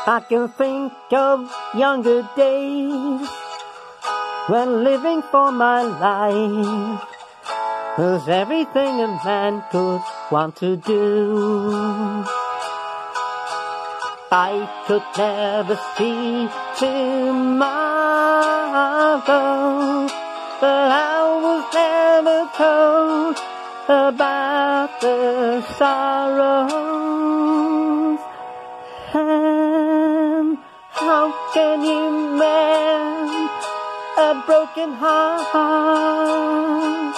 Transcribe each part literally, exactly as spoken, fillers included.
I can think of younger days when living for my life was everything a man could want to do. I could never see tomorrow, but I was never told about the sorrows. And how can you mend a broken heart?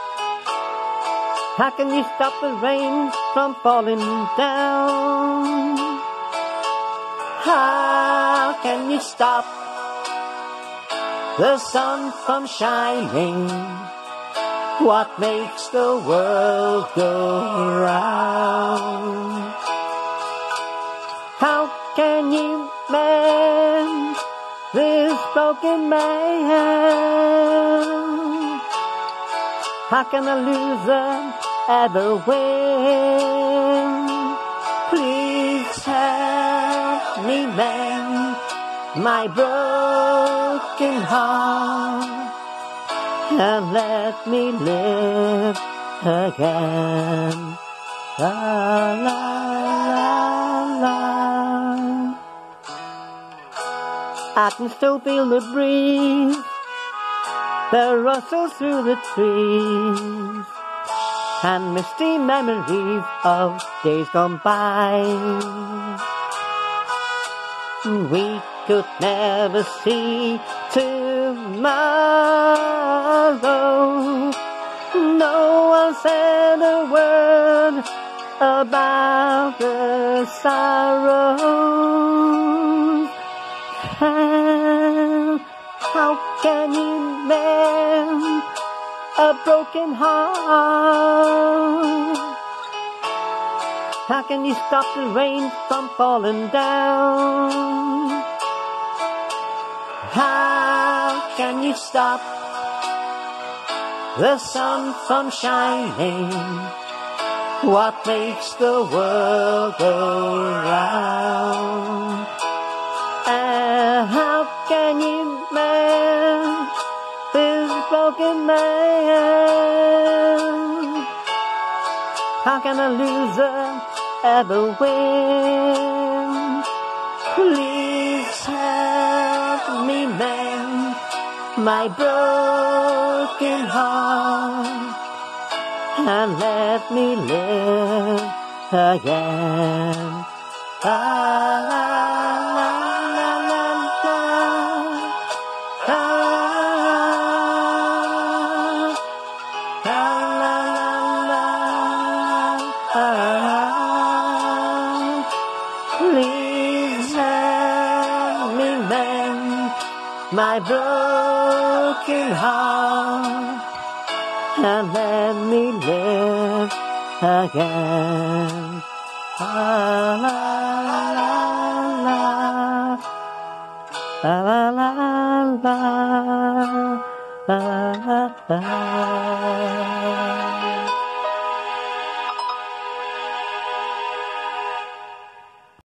How can you stop the rain from falling down? How can you stop the sun from shining? What makes the world go round? How can you mend this broken man? How can a loser ever win? Please help me mend my broken heart and let me live again. La la la la. I can still feel the breeze that rustles through the trees, and misty memories of days gone by. We could never see tomorrow. No one said a word about the sorrows. And how can you mend a broken heart? How can you stop the rain from falling down? How can you stop the sun from shining? What makes the world go round? And how can you mend this broken man? How can a loser ever win? Please help me mend my broken heart and let me live again. La la la la la la la la la la. Please help me mend my broken heart and let me live again. La la la la la la la la la la.